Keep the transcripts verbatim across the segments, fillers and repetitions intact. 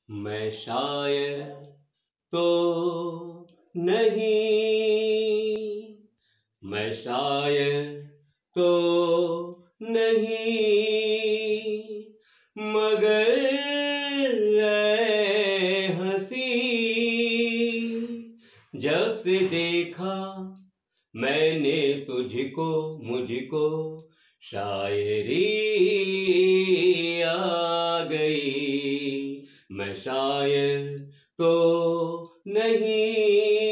मैं शायर तो नहीं, मैं शायर तो नहीं, मगर ऐ हंसी, जब से देखा मैंने तुझको मुझको शायरी आ गई। मैं शायर तो नहीं,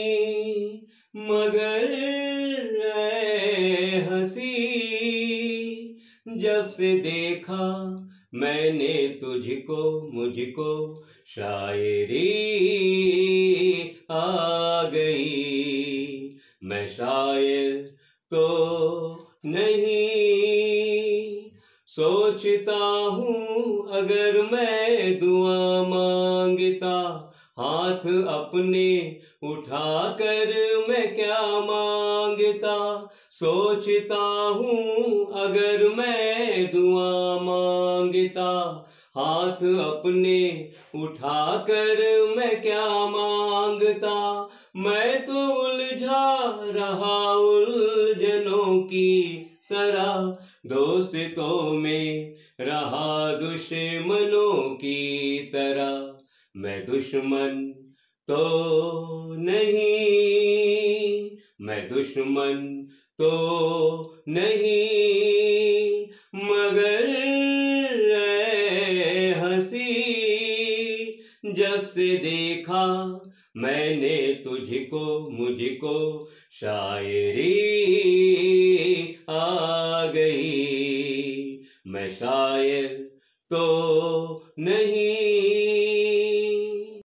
मगर ऐ हंसी, जब से देखा मैंने तुझको मुझको शायरी आ गई। मैं शायर तो नहीं, सोचता हूँ अगर मैं दुआ मांगता, हाथ अपने उठाकर मैं क्या मांगता। सोचता हूँ अगर मैं दुआ मांगता, हाथ अपने उठाकर मैं क्या मांगता। मैं तो उलझा रहा उलझनों की तरह, दोस्तों में रहा दुश्मनों की तरह। मैं दुश्मन तो नहीं, मैं दुश्मन तो नहीं, मगर ऐ हंसी, जब से देखा मैंने तुझको मुझको शायरी आ गई। मैं शायर तो नहीं।